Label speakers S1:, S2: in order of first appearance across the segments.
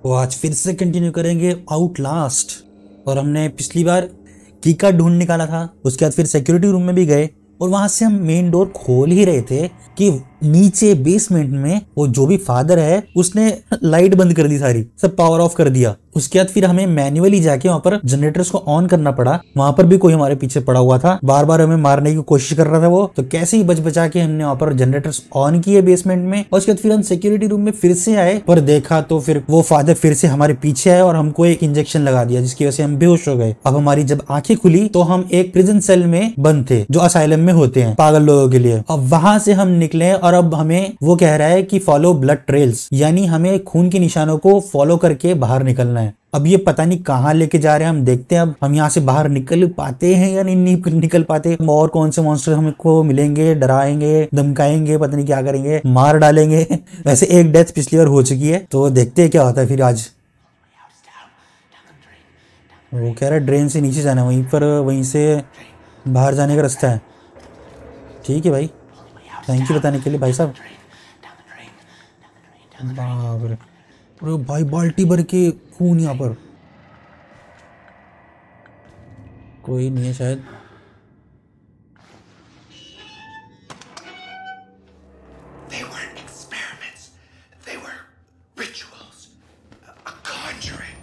S1: तो आज फिर से कंटिन्यू करेंगे आउटलास्ट। और हमने पिछली बार की कार्ड ढूंढ निकाला था, उसके बाद फिर सिक्योरिटी रूम में भी गए और वहां से हम मेन डोर खोल ही रहे थे कि नीचे बेसमेंट में वो जो भी फादर है उसने लाइट बंद कर दी, सारी सब पावर ऑफ कर दिया। उसके बाद फिर हमें मैन्युअली जाके वहां पर जनरेटर्स को ऑन करना पड़ा। वहां पर भी कोई हमारे पीछे पड़ा हुआ था, बार बार हमें मारने की कोशिश कर रहा था वो। तो कैसे ही बच बचा के हमने वहां पर जनरेटर्स ऑन किए बेसमेंट में। और उसके बाद फिर हम सिक्योरिटी रूम में फिर से आए, पर देखा तो फिर वो फादर फिर से हमारे पीछे आए और हमको एक इंजेक्शन लगा दिया, जिसकी वजह से हम बेहोश हो गए। अब हमारी जब आंखें खुली तो हम एक प्रिजन सेल में बंद थे, जो असाइलम में होते हैं पागल लोगों के लिए। अब वहां से हम निकले और अब हमें वो कह रहा है कि फॉलो ब्लड ट्रेल्स, यानी हमें खून के निशानों को फॉलो करके बाहर निकलना है। अब ये पता नहीं कहाँ लेके जा रहे हैं, हम देखते हैं अब हम यहाँ से बाहर निकल पाते हैं या नहीं निकल पाते। और कौन से मॉन्स्टर हमको मिलेंगे, डराएंगे, धमकाएंगे, पता नहीं क्या करेंगे, मार डालेंगे। वैसे एक डेथ पिछली बार हो चुकी है, तो देखते हैं क्या होता है फिर आज। वो कह रहा है ड्रेन से नीचे जाना है, वहीं पर वहीं से बाहर जाने का रास्ता है। ठीक है भाई, थैंक यू बताने के लिए भाई साहब। बाप रे, अरे भाई बाल्टी भर के खून यहाँ पर। कोई नहीं है शायद।
S2: They weren't experiments. They were rituals. A conjuring.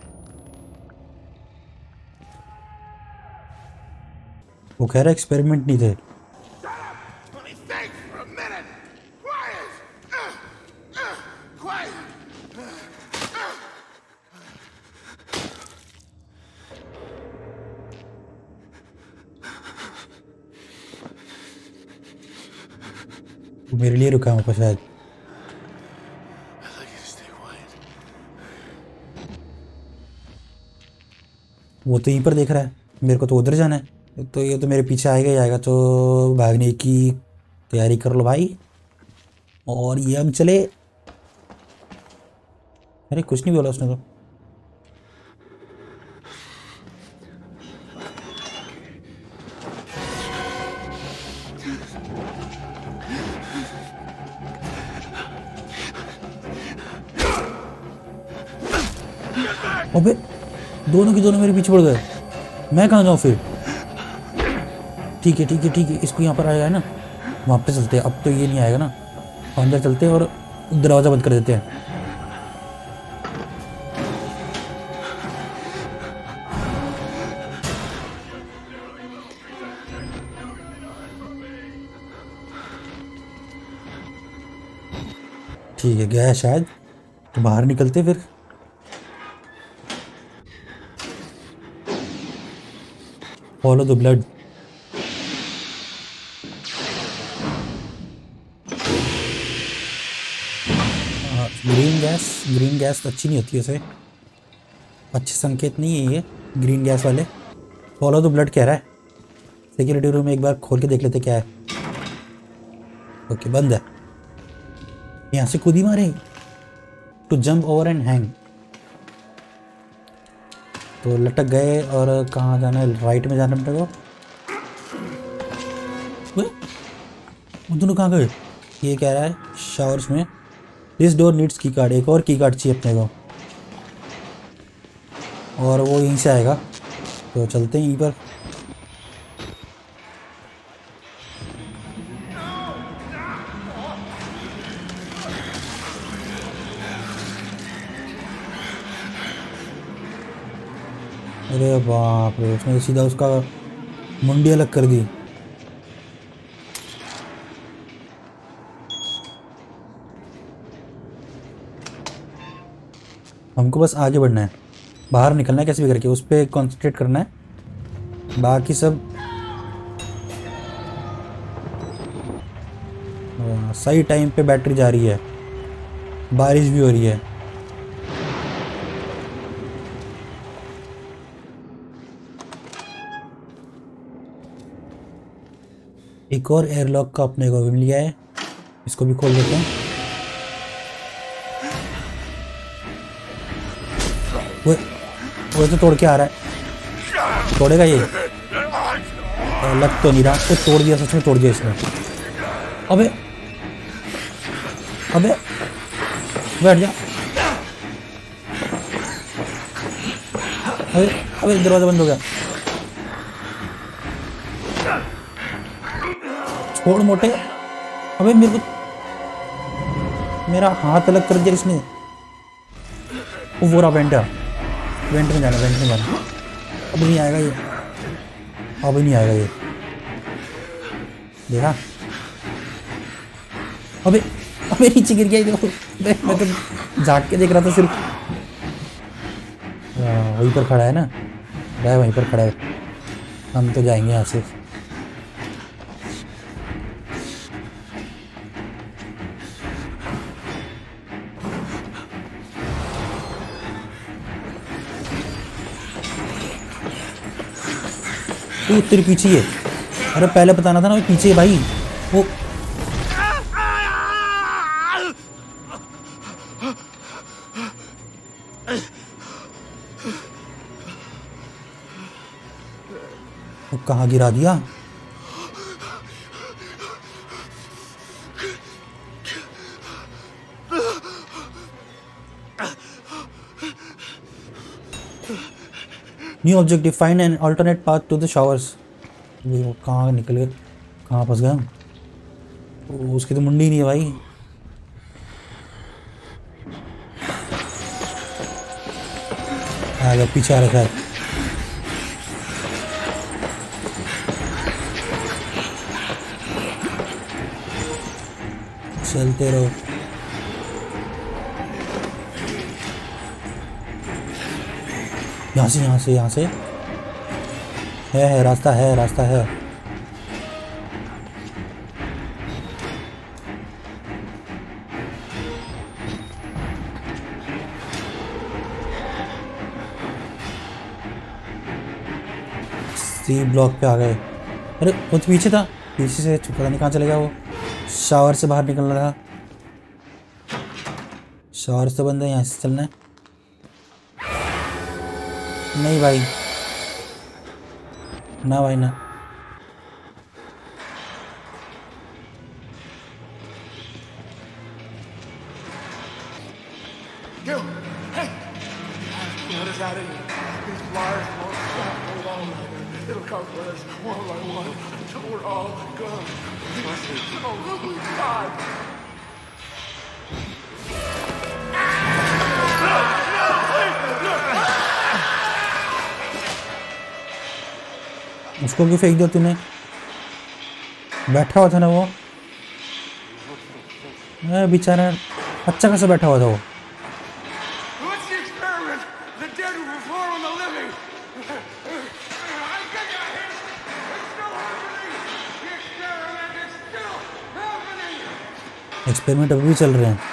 S1: वो कह रहा है एक्सपेरिमेंट नहीं थे।
S2: Let me think for a minute. Quiet. Quiet.
S1: वो मेरे लिए रुका है शायद।
S2: I'd like you to stay quiet.
S1: वो तो यहीं पर देख रहा है, मेरे को तो उधर जाना है। तो ये तो मेरे पीछे आएगा ही आएगा, तो भागने की तैयारी कर लो भाई। और ये हम चले। अरे कुछ नहीं बोला उसने तो। अबे दोनों के दोनों मेरे पीछे पड़ गए, मैं कहाँ जाऊँ फिर। ठीक है ठीक है ठीक है, इसको यहाँ पर आया है ना, वहाँ पे चलते हैं। अब तो ये नहीं आएगा ना, अंदर चलते हैं और दरवाज़ा बंद कर देते हैं। ठीक है, गया है शायद, तो बाहर निकलते फिर। Follow the blood. Green gas अच्छी नहीं होती वैसे, अच्छे संकेत नहीं है ये ग्रीन गैस वाले। फॉलो द ब्लड कह रहा है। सिक्योरिटी रूम में एक बार खोल के देख लेते क्या है। ओके बंद है। यहाँ से कूदी मारे to jump over and hang. तो लटक गए और कहाँ जाना है, राइट में जाना पड़ेगा। वो दोनों कहाँ गए। ये कह रहा है शावर्स में this door needs key card, एक और की कार्ड चाहिए अपने को, और वो यहीं से आएगा। तो चलते हैं यहीं पर। अरे बाप रे, उसने सीधा उसका मुंडी अलग कर दी। हमको बस आगे बढ़ना है, बाहर निकलना है कैसे भी करके, उस पर कॉन्सेंट्रेट करना है। बाकी सब सही टाइम पे बैटरी जा रही है, बारिश भी हो रही है। एक और एयरलॉक का अपने को भी मिल गया है, इसको भी खोल देते हैं। वो तो तोड़ के आ रहा है, तोड़ेगा ये, लग तो नहीं रहा। तो तोड़ दिया, सच में तोड़ दिया इसने। अबे अबे बैठ जा। अबे अबे दरवाजा बंद हो गया। छोड़ मोटे। अबे मेरे को मेरा हाथ अलग कर दिया इसने। वो रहा वेंट में जाना, वेंट में जाना। अब नहीं आएगा ये, अब नहीं आएगा ये। देखा? अबे अबे नीचे गिर गया। देखो मैं तो झाँक के देख रहा था सिर्फ। वहीं पर खड़ा है ना, वहीं पर खड़ा है। हम तो जाएंगे यहाँ से। तू तेरे पीछे है। अरे पहले बताना था ना, पीछे है भाई वो। कहाँ गिरा दिया? New objective, find an alternate path to the showers. वो कहाँ निकल गए, कहाँ फंस गए हम? उसकी तो मुंडी नहीं है भाई। आ गया, पीछे आ रखा है। चलते रहो। यहाँ से है रास्ता है। सी ब्लॉक पे आ गए। अरे वो तो पीछे था, पीछे से पता नहीं कहाँ चले गया वो। शावर से बाहर निकलना था। शावर से बंद है, यहाँ से चलना है। नहीं भाई, ना भाई ना। उसको क्यों फेंक दिया तूने? बैठा हुआ था ना वो, बेचारा अच्छा खासा बैठा हुआ था वो। एक्सपेरिमेंट अभी भी चल रहे हैं।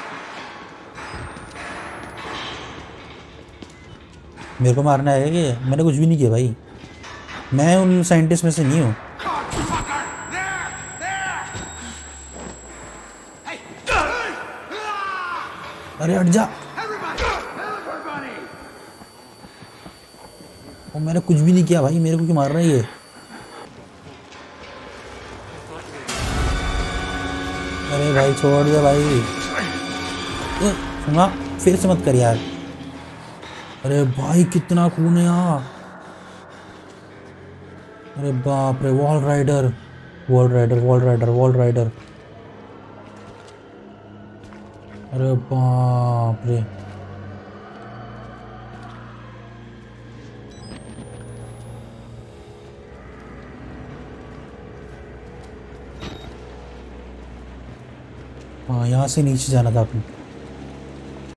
S1: मेरे को मारना है कि? मैंने कुछ भी नहीं किया भाई, मैं उन साइंटिस्ट में से नहीं हूँ। अरे हट जा। वो मैंने कुछ भी नहीं किया भाई, मेरे को क्यों मार रहा है ये? अरे भाई छोड़ दे भाई, सुना फिर से मत कर यार। अरे भाई कितना खून है यहाँ। अरे बाप रे, वॉल राइडर। अरे बाप रे। हाँ यहाँ से नीचे जाना था आपने।